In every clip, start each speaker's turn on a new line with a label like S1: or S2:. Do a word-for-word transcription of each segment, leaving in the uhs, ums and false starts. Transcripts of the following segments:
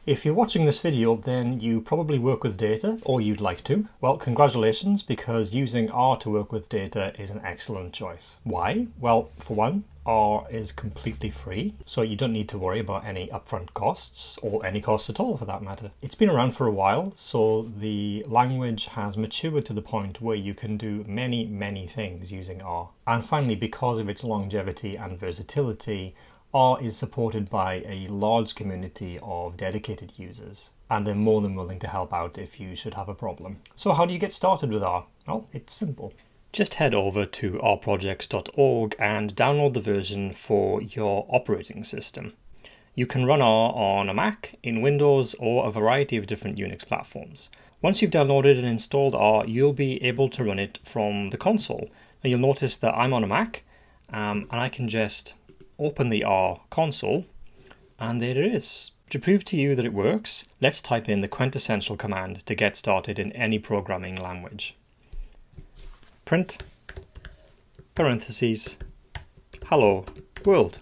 S1: If you're watching this video, then you probably work with data, or you'd like to. Well, congratulations, because using R to work with data is an excellent choice. Why? Well, for one, R is completely free, so you don't need to worry about any upfront costs, or any costs at all for that matter. It's been around for a while, so the language has matured to the point where you can do many, many things using R. And finally, because of its longevity and versatility, R is supported by a large community of dedicated users, and they're more than willing to help out if you should have a problem. So how do you get started with R? Well, it's simple. Just head over to r projects dot org and download the version for your operating system. You can run R on a Mac, in Windows, or a variety of different Unix platforms. Once you've downloaded and installed R, you'll be able to run it from the console. Now you'll notice that I'm on a Mac, um, and I can just open the R console, and there it is. To prove to you that it works, let's type in the quintessential command to get started in any programming language. Print, parentheses, hello world.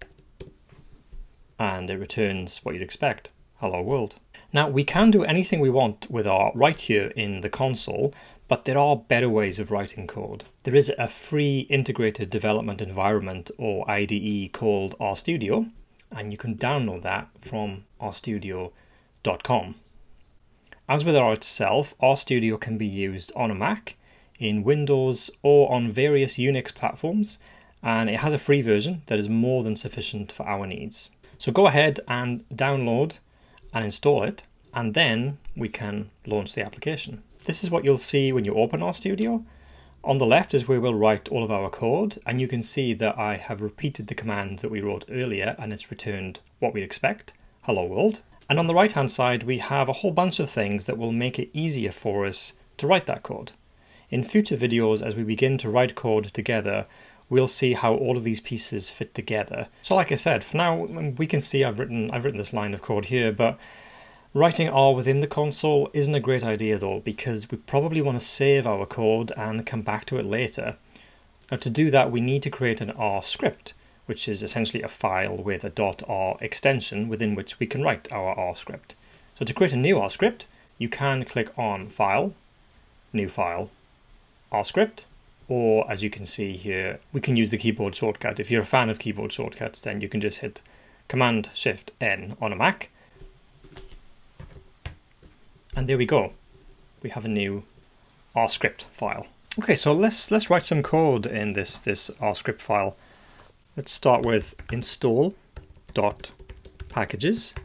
S1: And it returns what you'd expect, hello world. Now we can do anything we want with R right here in the console, but there are better ways of writing code. There is a free integrated development environment, or I D E, called RStudio, and you can download that from r studio dot com. As with R itself, RStudio can be used on a Mac, in Windows, or on various Unix platforms, and it has a free version that is more than sufficient for our needs. So go ahead and download and install it, and then we can launch the application. This is what you'll see when you open RStudio. On the left is where we'll write all of our code, and you can see that I have repeated the command that we wrote earlier, and it's returned what we'd expect, hello world. And on the right hand side we have a whole bunch of things that will make it easier for us to write that code. In future videos, as we begin to write code together, we'll see how all of these pieces fit together. So like I said, for now we can see I've written I've written this line of code here, but writing R within the console isn't a great idea though, because we probably want to save our code and come back to it later. Now to do that we need to create an R script, which is essentially a file with a .r extension within which we can write our R script. So to create a new R script, you can click on File, New File, R script, or as you can see here, we can use the keyboard shortcut. If you're a fan of keyboard shortcuts, then you can just hit Command Shift N on a Mac. And there we go. We have a new R script file. Okay, so let's let's write some code in this this R script file. Let's start with install dot packages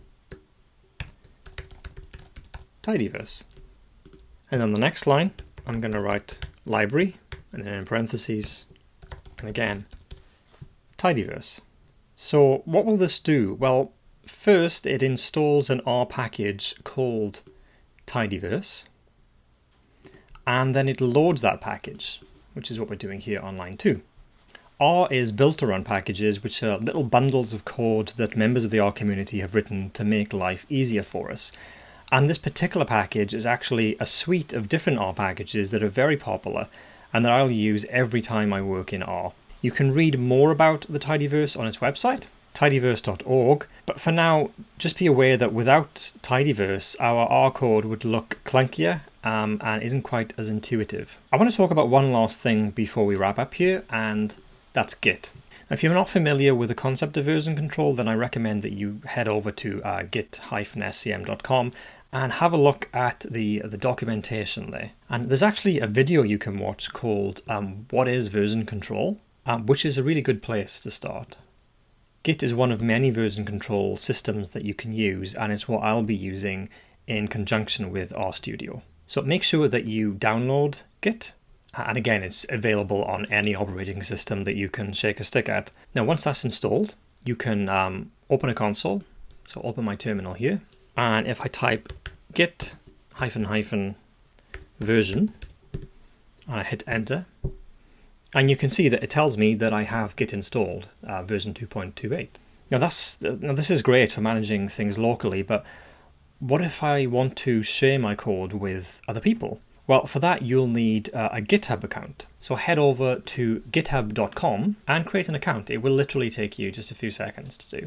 S1: tidyverse. And on the next line, I'm going to write library, and then in parentheses, and again, tidyverse. So what will this do? Well, first it installs an R package called tidyverse, and then it loads that package, which is what we're doing here on line two. R is built around packages, which are little bundles of code that members of the R community have written to make life easier for us. And this particular package is actually a suite of different R packages that are very popular and that I'll use every time I work in R. You can read more about the tidyverse on its website, tidyverse dot org, but for now, just be aware that without tidyverse, our R code would look clunkier um, and isn't quite as intuitive. I want to talk about one last thing before we wrap up here, and that's Git. Now, if you're not familiar with the concept of version control, then I recommend that you head over to uh, git dash scm dot com and have a look at the, the documentation there. And there's actually a video you can watch called um, What is Version Control, um, which is a really good place to start. Git is one of many version control systems that you can use, and it's what I'll be using in conjunction with RStudio. So make sure that you download Git, and again, it's available on any operating system that you can shake a stick at. Now, once that's installed, you can um, open a console. So open my terminal here, and if I type git hyphen hyphen version, and I hit enter, and you can see that it tells me that I have Git installed, uh, version two point two eight. Now that's now this is great for managing things locally, but what if I want to share my code with other people? Well, for that you'll need uh, a GitHub account. So head over to github dot com and create an account. It will literally take you just a few seconds to do.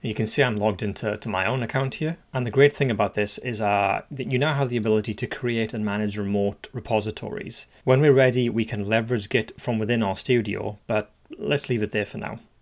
S1: You can see I'm logged into to my own account here. And the great thing about this is uh, that you now have the ability to create and manage remote repositories. When we're ready, we can leverage Git from within RStudio, but let's leave it there for now.